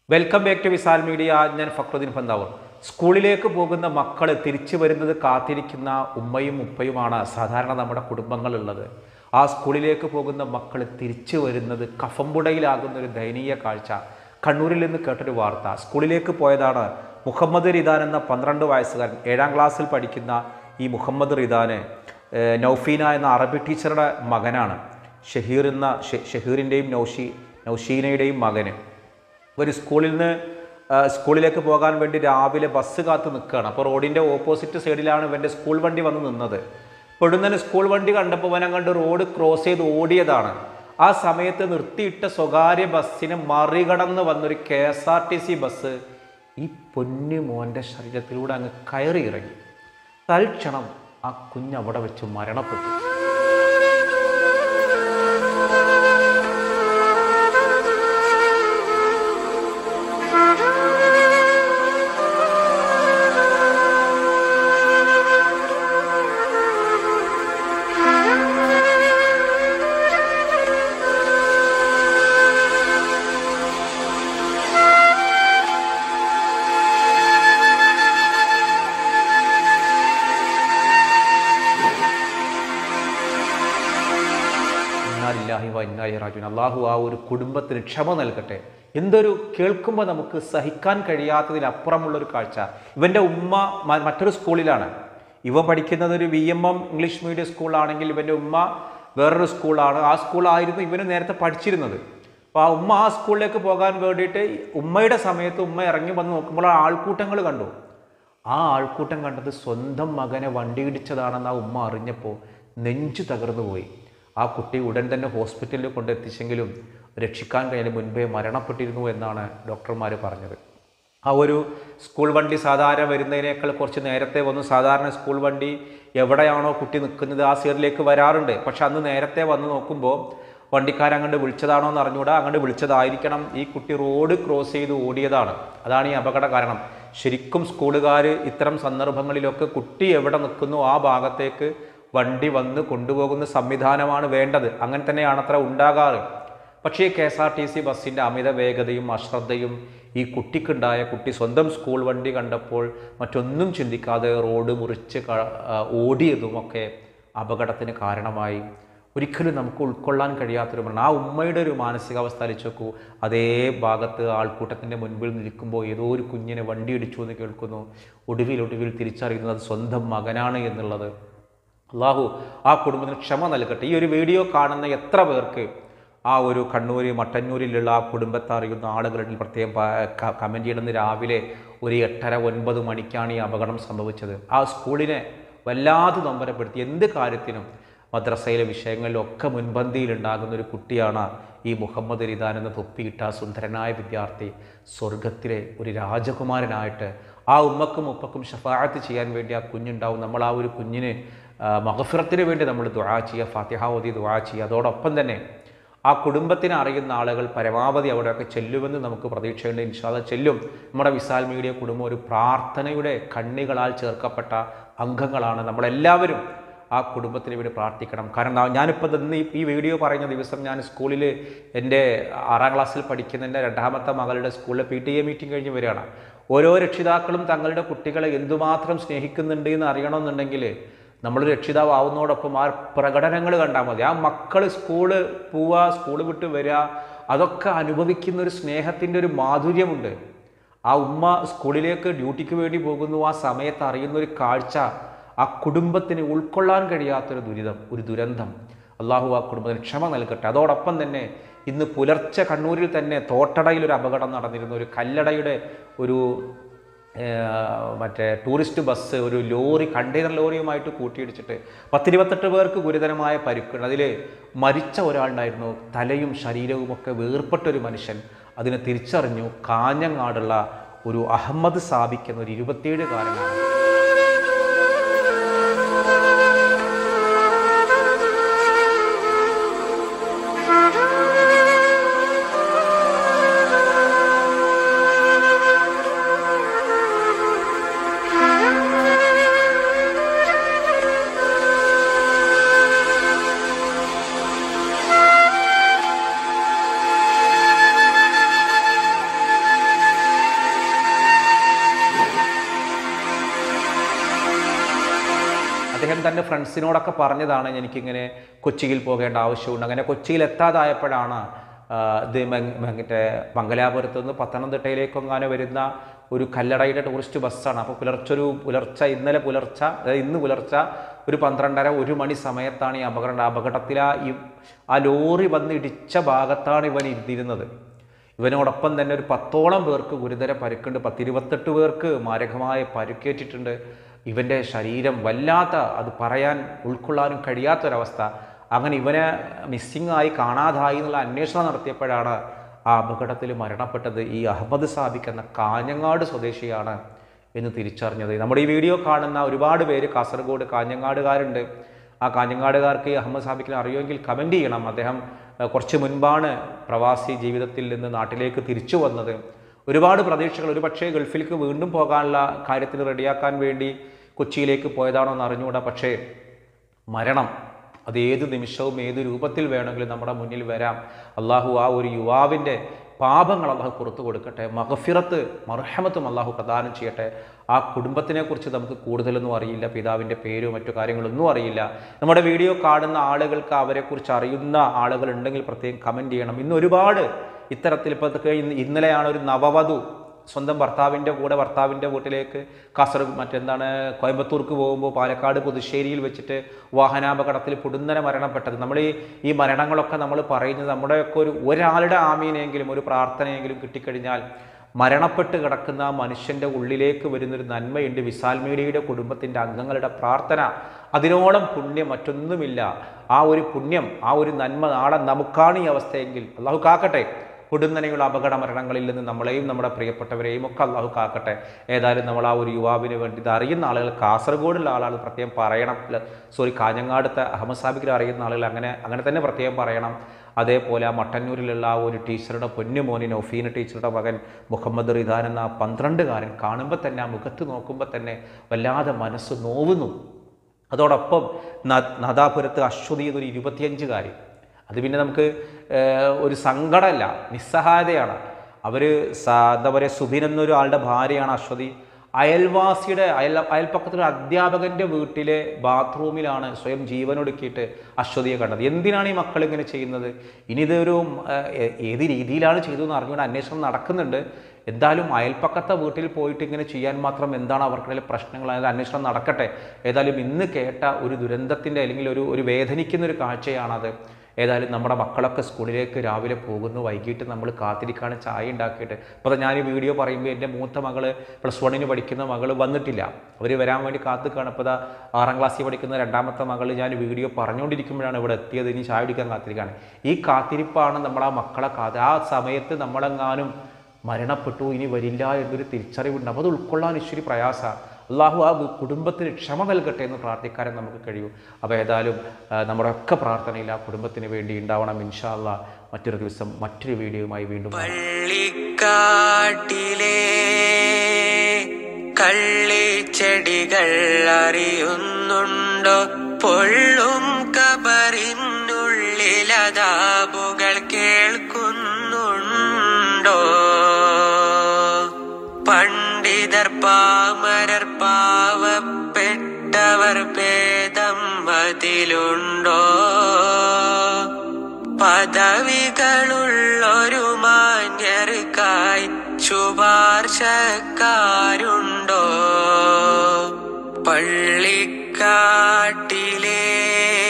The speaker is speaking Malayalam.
Welcome back to Visal media. ഞാൻ ഫക്രുദ്ദീൻ പന്താവൂർ. സ്കൂളിലേക്ക് പോകുന്ന മക്കൾ തിരിച്ചു വരുന്നത് കാത്തിരിക്കുന്ന ഉമ്മയും ഉപ്പയുമാണ് സാധാരണ നമ്മുടെ കുടുംബങ്ങളുള്ളത്. ആ സ്കൂളിലേക്ക് പോകുന്ന മക്കൾ തിരിച്ചു വരുന്നത് കഫംപുടയിലാകുന്ന ഒരു ദയനീയ കാഴ്ച കണ്ണൂരിൽ നിന്ന് കേട്ടൊരു വാർത്ത. സ്കൂളിലേക്ക് പോയതാണ് മുഹമ്മദ് റിദാൻ എന്ന 12 വയസ്സുകാരൻ. 7ാം ക്ലാസ്സിൽ പഠിക്കുന്ന ഈ മുഹമ്മദ് റിദാന് നൗഫീന എന്ന അറബി ടീച്ചറുടെ മകനാണ്. ഷഹീറിൻ്റെയും നൗഷീനയുടെയും മകന്. ഒരു സ്കൂളിലേക്ക് പോകാൻ വേണ്ടി രാവിലെ ബസ് കാത്ത് നിൽക്കുകയാണ്. അപ്പോൾ റോഡിൻ്റെ ഓപ്പോസിറ്റ് സൈഡിലാണ് ഇവൻ്റെ സ്കൂൾ വണ്ടി വന്ന് നിന്നത്. പെടുന്നതിന് സ്കൂൾ വണ്ടി കണ്ടപ്പോൾ ഇവനെ കണ്ട് റോഡ് ക്രോസ് ചെയ്ത് ഓടിയതാണ്. ആ സമയത്ത് നിർത്തിയിട്ട സ്വകാര്യ ബസ്സിനെ മറികടന്ന് വന്നൊരു KSRTC ബസ് ഈ പൊന്നു മോൻ്റെ ശരീരത്തിലൂടെ അങ്ങ് കയറി ഇറങ്ങി. തൽക്ഷണം ആ കുഞ്ഞ് അവിടെ വെച്ച് മരണപ്പെട്ടു. അള്ളാഹു ആ ഒരു കുടുംബത്തിന് ക്ഷമ നൽകട്ടെ. എന്തൊരു കേൾക്കുമ്പോൾ നമുക്ക് സഹിക്കാൻ കഴിയാത്തതിനപ്പുറമുള്ളൊരു കാഴ്ച. ഇവൻ്റെ ഉമ്മ മറ്റൊരു സ്കൂളിലാണ്. ഇവ പഠിക്കുന്നത് ഒരു VMM ഇംഗ്ലീഷ് മീഡിയം സ്കൂളാണെങ്കിൽ ഇവൻ്റെ ഉമ്മ വേറൊരു സ്കൂളാണ്. ആ സ്കൂളായിരുന്നു ഇവന് നേരത്തെ പഠിച്ചിരുന്നത്. അപ്പോൾ ആ ഉമ്മ ആ സ്കൂളിലേക്ക് പോകാൻ വേണ്ടിയിട്ട് ഉമ്മയുടെ സമയത്ത് ഉമ്മ ഇറങ്ങി വന്ന് നോക്കുമ്പോൾ ആ ആൾക്കൂട്ടങ്ങൾ കണ്ടു. ആ ആൾക്കൂട്ടം കണ്ടത് സ്വന്തം മകനെ വണ്ടി ഇടിച്ചതാണെന്ന് ആ ഉമ്മ അറിഞ്ഞപ്പോൾ നെഞ്ചു തകർന്നു പോയി. ആ കുട്ടി ഉടൻ തന്നെ ഹോസ്പിറ്റലിൽ കൊണ്ടെത്തിച്ചെങ്കിലും രക്ഷിക്കാൻ കഴിഞ്ഞ മുൻപേ മരണപ്പെട്ടിരുന്നു എന്നാണ് ഡോക്ടർമാർ പറഞ്ഞത്. ആ ഒരു സ്കൂൾ വണ്ടി സാധാരണ വരുന്നതിനേക്കാൾ കുറച്ച് നേരത്തെ വന്നു. സാധാരണ സ്കൂൾ വണ്ടി എവിടെയാണോ കുട്ടി നിൽക്കുന്നത് ആ സൈഡിലേക്ക് വരാറുണ്ട്. പക്ഷെ അന്ന് നേരത്തെ വന്ന് നോക്കുമ്പോൾ വണ്ടിക്കാരങ്ങോട്ട് വിളിച്ചതാണോ എന്ന് അറിഞ്ഞുകൂടാ. അങ്ങോട്ട് വിളിച്ചതായിരിക്കണം. ഈ കുട്ടി റോഡ് ക്രോസ് ചെയ്ത് ഓടിയതാണ്. അതാണ് ഈ അപകട കാരണം. ശരിക്കും സ്കൂളുകാർ ഇത്തരം സന്ദർഭങ്ങളിലൊക്കെ കുട്ടി എവിടെ നിൽക്കുന്നു ആ ഭാഗത്തേക്ക് വണ്ടി വന്ന് കൊണ്ടുപോകുന്ന സംവിധാനമാണ് വേണ്ടത്. അങ്ങനെ തന്നെയാണ് അത്ര ഉണ്ടാകാറ്. പക്ഷേ KSRTC ബസ്സിൻ്റെ അമിത വേഗതയും അശ്രദ്ധയും ഈ കുട്ടി സ്വന്തം സ്കൂൾ വണ്ടി കണ്ടപ്പോൾ മറ്റൊന്നും ചിന്തിക്കാതെ റോഡ് മുറിച്ച് ഓടിയതുമൊക്കെ അപകടത്തിന് കാരണമായി. ഒരിക്കലും നമുക്ക് ഉൾക്കൊള്ളാൻ കഴിയാത്തൊരു മരണം. ആ ഉമ്മയുടെ ഒരു മാനസികാവസ്ഥ അലിച്ചു നോക്കൂ. അതേ ഭാഗത്ത് ആൾക്കൂട്ടത്തിൻ്റെ മുൻപിൽ നിൽക്കുമ്പോൾ ഏതോ ഒരു കുഞ്ഞിനെ വണ്ടി ഇടിച്ചു എന്ന് കേൾക്കുന്നു. ഒടുവിൽ തിരിച്ചറിയുന്നത് അത് സ്വന്തം മകനാണ് എന്നുള്ളത്. അള്ളാഹു ആ കുടുംബത്തിന് ക്ഷമ നൽകട്ടെ. ഈ ഒരു വീഡിയോ കാണുന്ന എത്ര പേർക്ക് ആ ഒരു കണ്ണൂർ മട്ടന്നൂരിലുള്ള ആ കുടുംബത്തെ അറിയുന്ന ആളുകളിൽ പ്രത്യേകം കമൻറ്റ് ചെയ്യണമെന്ന്. രാവിലെ ഒരു 8:30-9 മണിക്കാണ് ഈ അപകടം സംഭവിച്ചത്. ആ സ്കൂളിനെ വല്ലാതെ നൊമ്പരപ്പെടുത്തി. എന്ത് കാര്യത്തിനും മദ്രസയിലെ വിഷയങ്ങളിലൊക്കെ മുൻപന്തിയിലുണ്ടാകുന്ന ഒരു കുട്ടിയാണ് ഈ മുഹമ്മദ് റിദാൻ എന്ന തൊപ്പിയിട്ട സുന്ദരനായ വിദ്യാർത്ഥി. സ്വർഗത്തിലെ ഒരു രാജകുമാരനായിട്ട് ആ ഉമ്മക്കും ഉപ്പക്കും ഷഫാഅത്ത് ചെയ്യാൻ വേണ്ടി ആ കുഞ്ഞുണ്ടാവും. നമ്മൾ ആ ഒരു കുഞ്ഞിന് മഗ്ഫിറത്തിന് വേണ്ടി നമ്മൾ ദുആ ചെയ്യുക, ഫാത്തിഹ ഓതി ദുആ ചെയ്യുക. അതോടൊപ്പം തന്നെ ആ കുടുംബത്തിനെ അറിയുന്ന ആളുകൾ പരമാവധി അവിടെയൊക്കെ ചെല്ലുമെന്ന് നമുക്ക് പ്രതീക്ഷയുണ്ട്. ഇൻഷാ അല്ലാഹ് ചെല്ലും. നമ്മുടെ വിസാൽ മീഡിയ കുടുംബം ഒരു പ്രാർത്ഥനയുടെ കണ്ണികളാൽ ചേർക്കപ്പെട്ട അംഗങ്ങളാണ്. നമ്മളെല്ലാവരും ആ കുടുംബത്തിന് വേണ്ടി പ്രാർത്ഥിക്കണം. കാരണം ഞാനിപ്പോൾ ഇന്ന് ഈ വീഡിയോ പറയുന്ന ദിവസം ഞാൻ സ്കൂളിൽ എൻ്റെ 6ാം ക്ലാസ്സിൽ പഠിക്കുന്ന എൻ്റെ 2ാമത്തെ മകളുടെ സ്കൂളിലെ PTA മീറ്റിംഗ് കഴിഞ്ഞ് വരികയാണ്. ഓരോ രക്ഷിതാക്കളും തങ്ങളുടെ കുട്ടികളെ എന്തുമാത്രം സ്നേഹിക്കുന്നുണ്ട് എന്ന് അറിയണമെന്നുണ്ടെങ്കിൽ നമ്മൾ രക്ഷിതാവ് ആവുന്നതോടൊപ്പം ആ പ്രകടനങ്ങൾ കണ്ടാൽ മതി. ആ മക്കൾ സ്കൂള് പോവുക, സ്കൂൾ വിട്ട് വരിക, അതൊക്കെ അനുഭവിക്കുന്ന ഒരു സ്നേഹത്തിൻ്റെ ഒരു മാധുര്യമുണ്ട്. ആ ഉമ്മ സ്കൂളിലേക്ക് ഡ്യൂട്ടിക്ക് വേണ്ടി പോകുന്നു. ആ സമയത്ത് അറിയുന്ന ഒരു കാഴ്ച ആ കുടുംബത്തിന് ഉൾക്കൊള്ളാൻ കഴിയാത്തൊരു ദുരന്തം. അള്ളാഹു ആ കുടുംബത്തിന് ക്ഷമ നൽകട്ടെ. അതോടൊപ്പം തന്നെ ഇന്ന് പുലർച്ചെ കണ്ണൂരിൽ തന്നെ തോട്ടടയിൽ ഒരു അപകടം നടന്നിരുന്നു. ഒരു കല്ലടയുടെ ഒരു ടൂറിസ്റ്റ് ബസ് ഒരു കണ്ടെയ്നർ ലോറിയുമായിട്ട് കൂട്ടിയിടിച്ചിട്ട് 10-28 പേർക്ക് ഗുരുതരമായ പരിക്കുണ്ട്. അതിൽ മരിച്ച ഒരാളുണ്ടായിരുന്നു. തലയും ശരീരവുമൊക്കെ വേർപെട്ടൊരു മനുഷ്യൻ. അതിനെ തിരിച്ചറിഞ്ഞു. കാഞ്ഞങ്ങാടുള്ള ഒരു അഹമ്മദ് സാബിക്ക് എന്നൊരു 27-കാരനാണ്. തൻ്റെ ഫ്രണ്ട്സിനോടൊക്കെ പറഞ്ഞതാണ് എനിക്കിങ്ങനെ കൊച്ചിയിൽ പോകേണ്ട ആവശ്യമുണ്ട്. അങ്ങനെ കൊച്ചിയിൽ എത്താതായപ്പോഴാണ് ഇത് മറ്റേ മംഗലാപുരത്ത് നിന്ന് പത്തനംതിട്ടയിലേക്കെങ്ങാനും വരുന്ന ഒരു കല്ലടയുടെ ടൂറിസ്റ്റ് ബസ്സാണ്. അപ്പോൾ ഇന്ന് പുലർച്ചെ ഒരു 12:30-1 മണി സമയത്താണ് ഈ അപകടത്തിൽ ആ ലോറി വന്ന് ഇടിച്ച ഭാഗത്താണ് ഇവൻ ഇരുന്നിരുന്നത്. ഇവനോടൊപ്പം തന്നെ ഒരു 10ഓളം പേർക്ക് ഗുരുതര പരുക്കുണ്ട്, 10-28 പേർക്ക് മാരകമായ പരുക്കേറ്റിട്ടുണ്ട്. ഇവൻ്റെ ശരീരം വല്ലാത്ത, അത് ഉൾക്കൊള്ളാനും കഴിയാത്തൊരവസ്ഥ. അങ്ങനെ ഇവനെ മിസ്സിംഗ് ആയി, കാണാതായി എന്നുള്ള അന്വേഷണം നടത്തിയപ്പോഴാണ് ആ അപകടത്തിൽ മരണപ്പെട്ടത് ഈ അഹമ്മദ് സാബിക്ക് എന്ന കാഞ്ഞങ്ങാട് സ്വദേശിയാണ് എന്ന് തിരിച്ചറിഞ്ഞത്. നമ്മുടെ ഈ വീഡിയോ കാണുന്ന ഒരുപാട് പേര് കാസർഗോഡ് കാഞ്ഞങ്ങാടുകാരുണ്ട്. ആ കാഞ്ഞങ്ങാടുകാർക്ക് ഈ അഹമ്മദ് സാബിക്കിനെ അറിയുമെങ്കിൽ കമൻറ്റ് ചെയ്യണം. അദ്ദേഹം കുറച്ച് മുൻപാണ് പ്രവാസി ജീവിതത്തിൽ നിന്ന് നാട്ടിലേക്ക് തിരിച്ചു വന്നത്. ഒരുപാട് പ്രതീക്ഷകൾ, ഒരുപക്ഷേ ഗൾഫിലേക്ക് വീണ്ടും പോകാനുള്ള കാര്യത്തിന് റെഡിയാക്കാൻ വേണ്ടി കൊച്ചിയിലേക്ക് പോയതാണോ എന്ന് അറിഞ്ഞുകൂടാ. പക്ഷേ മരണം അത് ഏത് നിമിഷവും ഏത് രൂപത്തിൽ വേണമെങ്കിലും നമ്മുടെ മുന്നിൽ വരാം. അള്ളാഹു ആ ഒരു യുവാവിൻ്റെ പാപങ്ങൾ അള്ളാഹു പുറത്തു കൊടുക്കട്ടെ, മഗ്ഫിറത്ത് മർഹമത്തും അള്ളാഹു പ്രദാനം ചെയ്യട്ടെ. ആ കുടുംബത്തിനെ കുറിച്ച് നമുക്ക് കൂടുതലൊന്നും അറിയില്ല, പിതാവിൻ്റെ പേരോ മറ്റു കാര്യങ്ങളൊന്നും അറിയില്ല. നമ്മുടെ വീഡിയോ കാണുന്ന ആളുകൾക്ക് അവരെക്കുറിച്ച് അറിയുന്ന ആളുകൾ ഉണ്ടെങ്കിൽ പ്രത്യേകം കമൻറ്റ് ചെയ്യണം. ഇന്ന് ഒരുപാട് ഇത്തരത്തിൽ ഇന്നലെയാണ് ഒരു നവവധു സ്വന്തം ഭർത്താവിൻ്റെ വീട്ടിലേക്ക് കോയമ്പത്തൂർക്ക് പോകുമ്പോൾ പാലക്കാട് പുതുശ്ശേരിയിൽ വെച്ചിട്ട് വാഹനാപകടത്തിൽ പൊടുന്നനെ മരണപ്പെട്ടത്. നമ്മൾ ഈ മരണങ്ങളൊക്കെ നമ്മൾ പറയുന്നത് നമ്മുടെയൊക്കെ ഒരാളുടെ ആമീനെങ്കിലും ഒരു പ്രാർത്ഥനയെങ്കിലും കിട്ടിക്കഴിഞ്ഞാൽ മരണപ്പെട്ട് കിടക്കുന്ന മനുഷ്യൻ്റെ ഉള്ളിലേക്ക് വരുന്നൊരു നന്മയുണ്ട്. വിസാൽ മീഡിയയുടെ കുടുംബത്തിൻ്റെ അംഗങ്ങളുടെ പ്രാർത്ഥന, അതിനോളം പുണ്യം മറ്റൊന്നുമില്ല. ആ ഒരു പുണ്യം, ആ ഒരു നന്മ നാളെ നമുക്കാണ് ഈ അവസ്ഥയെങ്കിൽ അള്ളാഹു കാക്കട്ടെ. പൊടുന്നനെയുള്ള അപകട മരണങ്ങളിൽ നിന്ന് നമ്മളെയും നമ്മുടെ പ്രിയപ്പെട്ടവരെയും ഒക്കെ അള്ളാഹു കാക്കട്ടെ. ഏതായാലും നമ്മൾ ആ ഒരു യുവാവിന് വേണ്ടി ഇത് അറിയുന്ന ആളുകൾ, കാസർഗോഡുള്ള ആളുകൾ പ്രത്യേകം പറയണം. കാഞ്ഞങ്ങാടത്തെ അഹമ്മദ് സാബിക്കിനെ അറിയുന്ന ആളുകൾ അങ്ങനെ തന്നെ പ്രത്യേകം പറയണം. അതേപോലെ ആ മട്ടന്നൂരിലുള്ള ആ ഒരു ടീച്ചറുടെ പൊന്നുമോനി നൗഫീന ടീച്ചറുടെ മകൻ മുഹമ്മദ് റിദാൻ എന്ന 12കാരൻ കാണുമ്പോൾ തന്നെ, ആ മുഖത്ത് നോക്കുമ്പോൾ തന്നെ വല്ലാതെ മനസ്സ് നോവുന്നു. അതോടൊപ്പം നദാപുരത്ത് അശ്വതി എന്നൊരു 25കാരി, അത് പിന്നെ നമുക്ക് ഒരു സങ്കടമല്ല, നിസ്സഹായതയാണ്. എന്താ പറയുക, സുബിൻ എന്നൊരു ആളുടെ ഭാര്യയാണ് അശ്വതി. അയൽപ്പക്കത്തിലൊരു അധ്യാപകൻ്റെ വീട്ടിലെ ബാത്റൂമിലാണ് സ്വയം ജീവനൊടുക്കിയിട്ട് അശ്വതിയെ കണ്ടത്. എന്തിനാണ് ഈ മക്കൾ ഇങ്ങനെ ചെയ്യുന്നത്? ഇനി ഇതൊരു ഏത് രീതിയിലാണ് ചെയ്തതെന്ന് അറിഞ്ഞുകൊണ്ട് അന്വേഷണം നടക്കുന്നുണ്ട്. എന്തായാലും അയൽപ്പക്കത്തെ വീട്ടിൽ പോയിട്ട് ഇങ്ങനെ ചെയ്യാൻ മാത്രം എന്താണ് അവർക്കിടയിൽ പ്രശ്നങ്ങൾ? അതായത് അന്വേഷണം നടക്കട്ടെ. ഏതായാലും ഇന്ന് കേട്ട ഒരു ദുരന്തത്തിൻ്റെ അല്ലെങ്കിൽ ഒരു വേദനിക്കുന്നൊരു കാഴ്ചയാണത്. ഏതായാലും നമ്മുടെ മക്കളൊക്കെ സ്കൂളിലേക്ക് രാവിലെ പോകുന്നു, വൈകിട്ട് നമ്മൾ കാത്തിരിക്കാണ് ചായ ഉണ്ടാക്കിയിട്ട്. അപ്പോൾ ഞാൻ ഈ വീഡിയോ പറയുമ്പോൾ എൻ്റെ മൂത്ത മകള് +1 പഠിക്കുന്ന മകൾ വന്നിട്ടില്ല, അവർ വരാൻ വേണ്ടി കാത്തിക്കാണ്. ഇപ്പോൾ 6ാം ക്ലാസ്സിൽ പഠിക്കുന്ന രണ്ടാമത്തെ മകൾ ഞാൻ വീഡിയോ പറഞ്ഞുകൊണ്ടിരിക്കുമ്പോഴാണ് ഇവിടെ എത്തിയത്. ഇനി ചായ കുടിക്കാൻ കാത്തിരിക്കുകയാണ്. ഈ കാത്തിരിപ്പാണ് നമ്മൾ ആ മക്കളെ ആ സമയത്ത് നമ്മളെങ്ങാനും മരണപ്പെട്ടു, ഇനി വരില്ല എന്നൊരു തിരിച്ചറിവുണ്ട്. അപ്പോൾ അത് ഉൾക്കൊള്ളാൻ ഇച്ചിരി പ്രയാസമാണ്. അള്ളാഹു ആ കുടുംബത്തിന് ക്ഷമ നൽകട്ടെ എന്ന് പ്രാർത്ഥിക്കാനും നമുക്ക് കഴിയൂ. അപ്പോൾ ഏതായാലും നമ്മുടെ ഒക്കെ പ്രാർത്ഥനയിൽ ആ കുടുംബത്തിന് വേണ്ടി ഉണ്ടാവണം. ഇൻഷാ അല്ലാഹ് മറ്റൊരു ദിവസം മറ്റൊരു വീഡിയോയുമായി വീണ്ടും. പള്ളിക്കാട്ടിലെ കള്ളിച്ചെടികൾ അറിയുന്നുണ്ടോ? പൊള്ളും കബറിനുള്ളിലതാബുകൾ കേൾക്കുന്നുണ്ടോ? പണ്ഡിതർ പാമരർ പാവപ്പെട്ടവർ ഭേദം അതിലുണ്ടോ? പദവികളുള്ളൊരു മാന്യർക്കായി ശുപാർശക്കാരുണ്ടോ? പള്ളിക്കാട്ടിലേ